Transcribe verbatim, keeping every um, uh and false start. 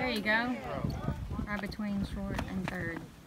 There you go. Right between short and third.